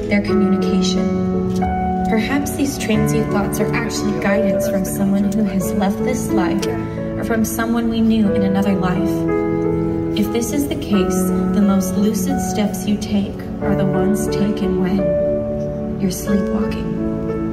their communication. Perhaps these transient thoughts are actually guidance from someone who has left this life or from someone we knew in another life. If this is the case, the most lucid steps you take are the ones taken when you're sleepwalking.